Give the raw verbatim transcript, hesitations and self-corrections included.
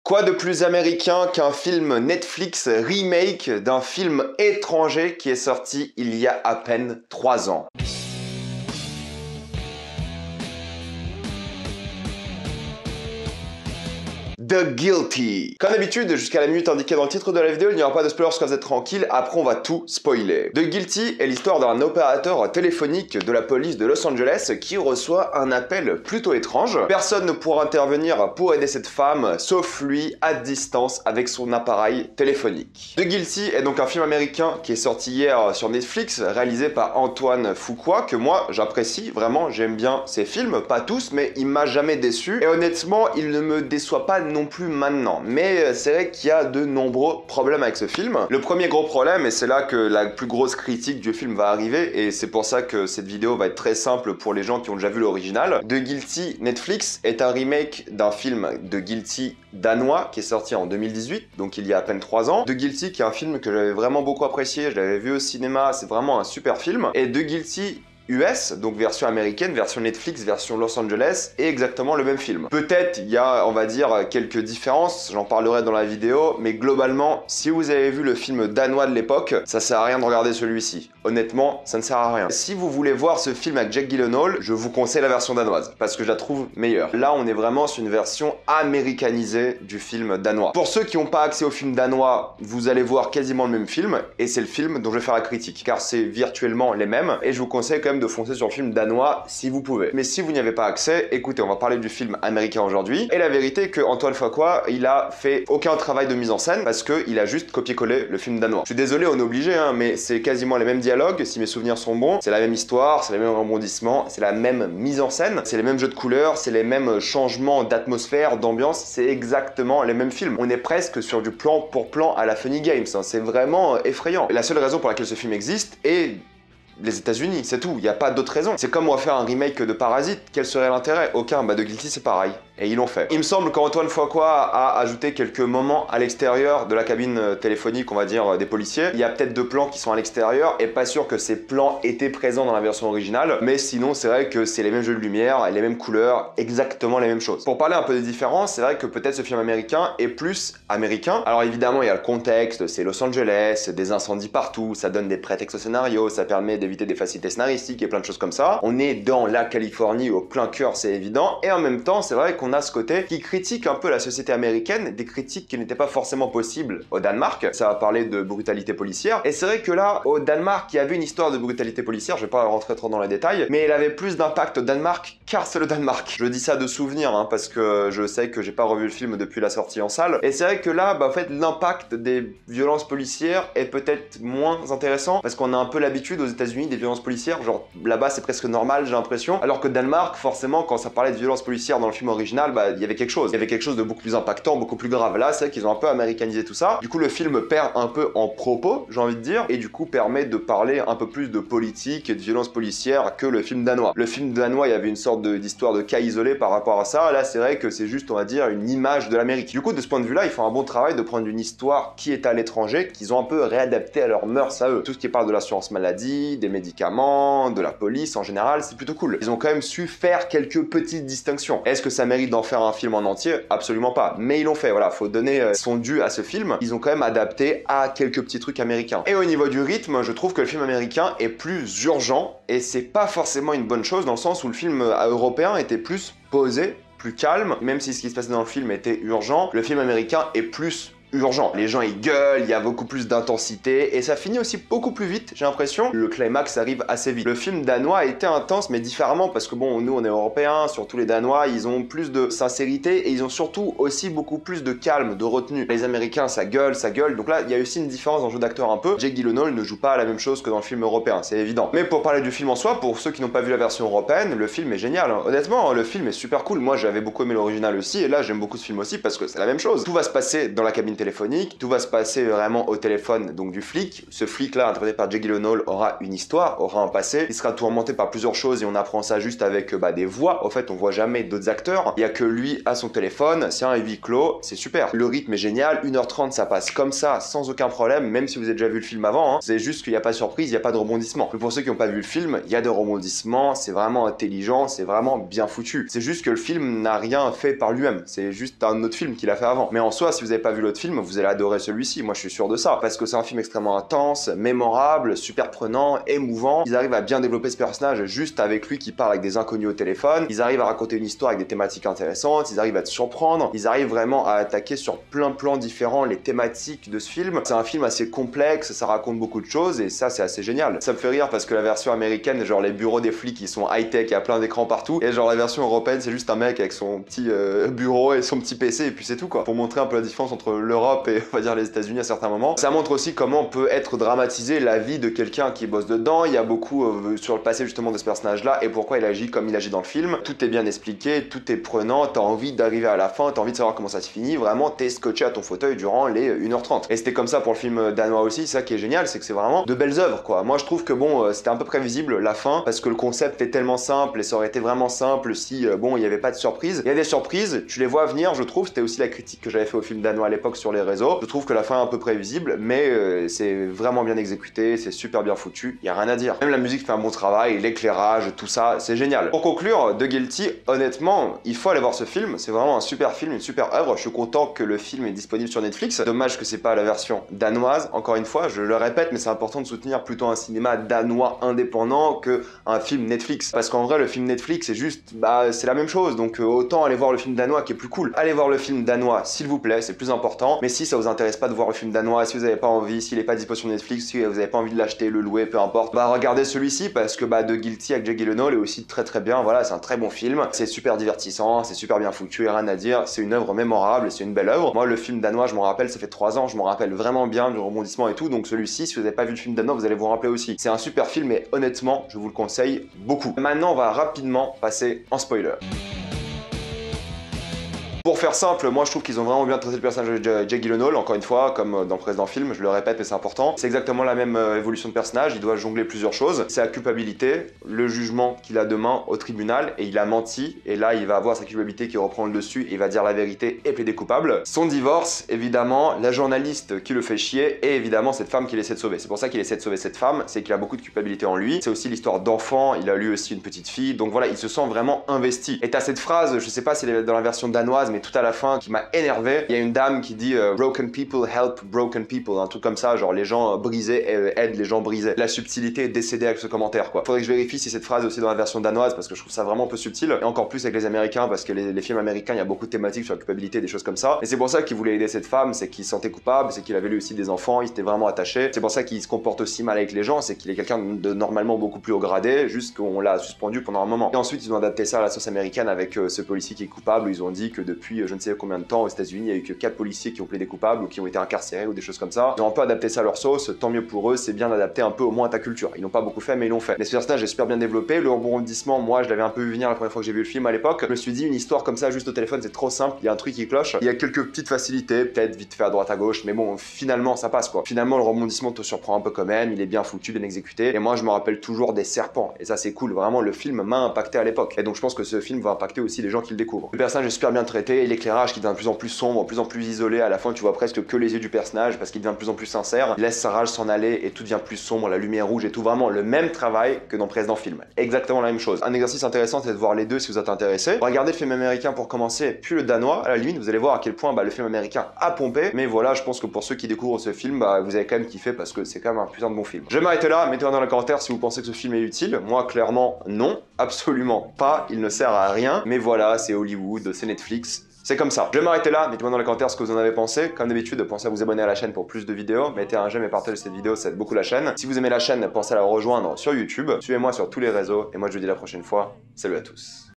Quoi de plus américain qu'un film Netflix remake d'un film étranger qui est sorti il y a à peine trois ans? The Guilty. Comme d'habitude, jusqu'à la minute indiquée dans le titre de la vidéo, il n'y aura pas de spoilers, parce que vous êtes tranquille, après on va tout spoiler. The Guilty est l'histoire d'un opérateur téléphonique de la police de Los Angeles qui reçoit un appel plutôt étrange. Personne ne pourra intervenir pour aider cette femme, sauf lui, à distance, avec son appareil téléphonique. The Guilty est donc un film américain qui est sorti hier sur Netflix, réalisé par Antoine Fuqua, que moi j'apprécie, vraiment, j'aime bien ses films, pas tous, mais il m'a jamais déçu, et honnêtement, il ne me déçoit pas non plus maintenant. Mais c'est vrai qu'il y a de nombreux problèmes avec ce film. Le premier gros problème, et c'est là que la plus grosse critique du film va arriver, et c'est pour ça que cette vidéo va être très simple pour les gens qui ont déjà vu l'original. The Guilty Netflix est un remake d'un film The Guilty danois qui est sorti en deux mille dix-huit, donc il y a à peine trois ans. The Guilty qui est un film que j'avais vraiment beaucoup apprécié, je l'avais vu au cinéma, c'est vraiment un super film. Et The Guilty U S, donc version américaine, version Netflix, version Los Angeles, est exactement le même film. Peut-être il y a, on va dire, quelques différences, j'en parlerai dans la vidéo, mais globalement, si vous avez vu le film danois de l'époque, ça sert à rien de regarder celui-ci. Honnêtement, ça ne sert à rien. Si vous voulez voir ce film avec Jake Gyllenhaal, je vous conseille la version danoise, parce que je la trouve meilleure. Là, on est vraiment sur une version américanisée du film danois. Pour ceux qui n'ont pas accès au film danois, vous allez voir quasiment le même film, et c'est le film dont je vais faire la critique, car c'est virtuellement les mêmes, et je vous conseille quand même de foncer sur le film danois si vous pouvez. Mais si vous n'y avez pas accès, écoutez, on va parler du film américain aujourd'hui. Et la vérité est que Antoine Fuqua, il a fait aucun travail de mise en scène parce qu'il a juste copié-collé le film danois. Je suis désolé, on est obligé, hein, mais c'est quasiment les mêmes dialogues, si mes souvenirs sont bons. C'est la même histoire, c'est les mêmes rebondissements, c'est la même mise en scène, c'est les mêmes jeux de couleurs, c'est les mêmes changements d'atmosphère, d'ambiance, c'est exactement les mêmes films. On est presque sur du plan pour plan à la Funny Games, hein. C'est vraiment effrayant. Et la seule raison pour laquelle ce film existe est les États-Unis, c'est tout, il n'y a pas d'autre raison. C'est comme on va faire un remake de Parasite, quel serait l'intérêt? Aucun. Bah The Guilty c'est pareil, et ils l'ont fait. Il me semble qu'Antoine Fuqua a ajouté quelques moments à l'extérieur de la cabine téléphonique, on va dire, des policiers. Il y a peut-être deux plans qui sont à l'extérieur, et pas sûr que ces plans étaient présents dans la version originale, mais sinon c'est vrai que c'est les mêmes jeux de lumière, les mêmes couleurs, exactement les mêmes choses. Pour parler un peu des différences, c'est vrai que peut-être ce film américain est plus américain. Alors évidemment il y a le contexte, c'est Los Angeles, des incendies partout, ça donne des prétextes au scénario, ça permet des éviter des facilités scénaristiques et plein de choses comme ça. On est dans la Californie au plein cœur, c'est évident, et en même temps c'est vrai qu'on a ce côté qui critique un peu la société américaine, des critiques qui n'étaient pas forcément possibles au Danemark. Ça va parler de brutalité policière, et c'est vrai que là au Danemark il y avait une histoire de brutalité policière, je vais pas rentrer trop dans les détails, mais elle avait plus d'impact au Danemark car c'est le Danemark. Je dis ça de souvenir hein, parce que je sais que j'ai pas revu le film depuis la sortie en salle, et c'est vrai que là bah, en fait l'impact des violences policières est peut-être moins intéressant parce qu'on a un peu l'habitude aux États-Unis des violences policières, genre là-bas c'est presque normal j'ai l'impression, alors que Danemark forcément quand ça parlait de violences policières dans le film original, bah il y avait quelque chose, il y avait quelque chose de beaucoup plus impactant, beaucoup plus grave. Là c'est vrai qu'ils ont un peu américanisé tout ça, du coup le film perd un peu en propos, j'ai envie de dire, et du coup permet de parler un peu plus de politique et de violences policières que le film danois. Le film danois il y avait une sorte d'histoire de, de cas isolé par rapport à ça, là c'est vrai que c'est juste on va dire une image de l'Amérique. Du coup de ce point de vue là ils font un bon travail de prendre une histoire qui est à l'étranger, qu'ils ont un peu réadapté à leurs mœurs à eux. Tout ce qui parle de l'assurance maladie, des médicaments, de la police en général, c'est plutôt cool. Ils ont quand même su faire quelques petites distinctions. Est-ce que ça mérite d'en faire un film en entier? Absolument pas. Mais ils l'ont fait, voilà, faut donner son dû à ce film. Ils ont quand même adapté à quelques petits trucs américains. Et au niveau du rythme, je trouve que le film américain est plus urgent, et c'est pas forcément une bonne chose dans le sens où le film européen était plus posé, plus calme, même si ce qui se passait dans le film était urgent, le film américain est plus urgent. Les gens ils gueulent, il y a beaucoup plus d'intensité, et ça finit aussi beaucoup plus vite, j'ai l'impression. Le climax arrive assez vite. Le film danois a été intense, mais différemment, parce que bon, nous on est européens, surtout les Danois, ils ont plus de sincérité, et ils ont surtout aussi beaucoup plus de calme, de retenue. Les Américains, ça gueule, ça gueule, donc là, il y a aussi une différence dans le jeu d'acteur un peu. Jake Gyllenhaal ne joue pas la même chose que dans le film européen, c'est évident. Mais pour parler du film en soi, pour ceux qui n'ont pas vu la version européenne, le film est génial, hein. Honnêtement, le film est super cool. Moi, j'avais beaucoup aimé l'original aussi, et là, j'aime beaucoup ce film aussi, parce que c'est la même chose. Tout va se passer dans la cabine téléphonique. Tout va se passer vraiment au téléphone donc du flic. Ce flic-là, interprété par Jake Gyllenhaal, aura une histoire, aura un passé. Il sera tourmenté par plusieurs choses et on apprend ça juste avec bah, des voix. Au fait, on voit jamais d'autres acteurs. Il y a que lui à son téléphone. C'est un huis clos. C'est super. Le rythme est génial. une heure trente, ça passe comme ça, sans aucun problème, même si vous avez déjà vu le film avant. Hein. C'est juste qu'il n'y a pas de surprise, il n'y a pas de rebondissement. Mais pour ceux qui n'ont pas vu le film, il y a des rebondissements. C'est vraiment intelligent. C'est vraiment bien foutu. C'est juste que le film n'a rien fait par lui-même. C'est juste un autre film qu'il a fait avant. Mais en soi, si vous n'avez pas vu l'autre film, vous allez adorer celui-ci. Moi, je suis sûr de ça. Parce que c'est un film extrêmement intense, mémorable, super prenant, émouvant. Ils arrivent à bien développer ce personnage juste avec lui qui parle avec des inconnus au téléphone. Ils arrivent à raconter une histoire avec des thématiques intéressantes. Ils arrivent à te surprendre. Ils arrivent vraiment à attaquer sur plein de plans différents les thématiques de ce film. C'est un film assez complexe, ça raconte beaucoup de choses et ça, c'est assez génial. Ça me fait rire parce que la version américaine, genre les bureaux des flics, ils sont high-tech, il y a plein d'écrans partout. Et genre la version européenne, c'est juste un mec avec son petit euh, bureau et son petit P C et puis c'est tout quoi. Pour montrer un peu la différence entre l'Europe et on va dire les États-Unis à certains moments. Ça montre aussi comment peut être dramatisé la vie de quelqu'un qui bosse dedans. Il y a beaucoup euh, sur le passé justement de ce personnage-là et pourquoi il agit comme il agit dans le film. Tout est bien expliqué, tout est prenant, t'as envie d'arriver à la fin, t'as envie de savoir comment ça se finit. Vraiment, t'es scotché à ton fauteuil durant les une heure trente. Et c'était comme ça pour le film danois aussi. C'est ça qui est génial, c'est que c'est vraiment de belles œuvres quoi. Moi je trouve que bon, euh, c'était un peu prévisible la fin parce que le concept est tellement simple et ça aurait été vraiment simple si euh, bon, il n'y avait pas de surprise. Il y a des surprises, tu les vois venir, je trouve. C'était aussi la critique que j'avais fait au film danois à l'époque sur les réseaux. Je trouve que la fin est un peu prévisible, mais euh, c'est vraiment bien exécuté, c'est super bien foutu, il y a rien à dire. Même la musique fait un bon travail, l'éclairage, tout ça, c'est génial. Pour conclure, The Guilty, honnêtement, il faut aller voir ce film, c'est vraiment un super film, une super œuvre. Je suis content que le film est disponible sur Netflix. Dommage que c'est pas la version danoise, encore une fois, je le répète, mais c'est important de soutenir plutôt un cinéma danois indépendant que un film Netflix. Parce qu'en vrai, le film Netflix, c'est juste, bah, c'est la même chose, donc euh, autant aller voir le film danois qui est plus cool. Allez voir le film danois, s'il vous plaît, c'est plus important. Mais si ça vous intéresse pas de voir le film danois, si vous avez pas envie, s'il est pas disponible sur Netflix, si vous avez pas envie de l'acheter, le louer, peu importe, bah regardez celui-ci parce que bah The Guilty avec Jake Gyllenhaal est aussi très très bien. Voilà, c'est un très bon film, c'est super divertissant, c'est super bien foutu, et rien à dire, c'est une œuvre mémorable, c'est une belle œuvre. Moi, le film danois, je m'en rappelle, ça fait trois ans, je m'en rappelle vraiment bien du rebondissement et tout, donc celui-ci, si vous n'avez pas vu le film danois, vous allez vous rappeler aussi. C'est un super film et honnêtement, je vous le conseille beaucoup. Maintenant, on va rapidement passer en spoiler. Pour faire simple, moi je trouve qu'ils ont vraiment bien traité le personnage de Jake Gyllenhaal, encore une fois, comme dans le précédent film, je le répète mais c'est important. C'est exactement la même euh, évolution de personnage, il doit jongler plusieurs choses. C'est la culpabilité, le jugement qu'il a demain au tribunal, et il a menti, et là il va avoir sa culpabilité qui reprend le dessus, et il va dire la vérité et plaider coupable. Son divorce, évidemment, la journaliste qui le fait chier, et évidemment cette femme qu'il essaie de sauver. C'est pour ça qu'il essaie de sauver cette femme, c'est qu'il a beaucoup de culpabilité en lui. C'est aussi l'histoire d'enfant, il a lui aussi une petite fille, donc voilà, il se sent vraiment investi. Et t'as cette phrase, je sais pas si elle est dans la version danoise, mais tout à la fin qui m'a énervé. Il y a une dame qui dit euh, broken people help broken people, un truc comme ça, genre les gens euh, brisés euh, aident les gens brisés. La subtilité est décédée avec ce commentaire quoi. Faudrait que je vérifie si cette phrase est aussi dans la version danoise parce que je trouve ça vraiment un peu subtil, et encore plus avec les Américains parce que les, les films américains, il y a beaucoup de thématiques sur la culpabilité, des choses comme ça. Et c'est pour ça qu'il voulait aider cette femme, c'est qu'il se sentait coupable, c'est qu'il avait lui aussi des enfants, il s'était vraiment attaché. C'est pour ça qu'il se comporte aussi mal avec les gens, c'est qu'il est quelqu'un de normalement beaucoup plus haut gradé, juste qu'on l'a suspendu pendant un moment. Et ensuite ils ont adapté ça à la sauce américaine avec euh, ce policier qui est coupable. Ils ont dit que depuis euh, je ne sais combien de temps aux États-Unis, il y a eu que quatre policiers qui ont plaidé coupables ou qui ont été incarcérés ou des choses comme ça. Ils ont un peu adapté ça à leur sauce, tant mieux pour eux, c'est bien d'adapter un peu au moins à ta culture. Ils n'ont pas beaucoup fait, mais ils l'ont fait. Mais ce personnage est super bien développé. Le rebondissement, moi, je l'avais un peu vu venir la première fois que j'ai vu le film à l'époque. Je me suis dit, une histoire comme ça, juste au téléphone, c'est trop simple. Il y a un truc qui cloche. Il y a quelques petites facilités, peut-être vite fait à droite à gauche, mais bon, finalement, ça passe quoi. Finalement, le rebondissement te surprend un peu quand même. Il est bien foutu, bien exécuté. Et moi, je me rappelle toujours des serpents. Et ça, c'est cool. Vraiment, le film m'a impacté à l'époque. Et donc, je pense que ce film va impacter aussi les gens qui le découvrent. Le personnage est super bien traité. L'éclairage qui devient de plus en plus sombre, de plus en plus isolé. À la fin, tu vois presque que les yeux du personnage parce qu'il devient de plus en plus sincère. Il laisse sa rage s'en aller et tout devient plus sombre, la lumière rouge et tout. Vraiment le même travail que dans le précédent film. Exactement la même chose. Un exercice intéressant, c'est de voir les deux si vous êtes intéressé. Regardez le film américain pour commencer, puis le danois. À la limite, vous allez voir à quel point bah, le film américain a pompé. Mais voilà, je pense que pour ceux qui découvrent ce film, bah, vous avez quand même kiffé parce que c'est quand même un putain de bon film. Je vais m'arrêter là. Mettez-moi dans les commentaires si vous pensez que ce film est utile. Moi, clairement, non. Absolument pas. Il ne sert à rien. Mais voilà, c'est Hollywood, c'est Netflix. C'est comme ça. Je vais m'arrêter là, mettez-moi dans les commentaires ce que vous en avez pensé. Comme d'habitude, pensez à vous abonner à la chaîne pour plus de vidéos. Mettez un j'aime et partagez cette vidéo, ça aide beaucoup la chaîne. Si vous aimez la chaîne, pensez à la rejoindre sur YouTube. Suivez-moi sur tous les réseaux. Et moi, je vous dis la prochaine fois. Salut à tous.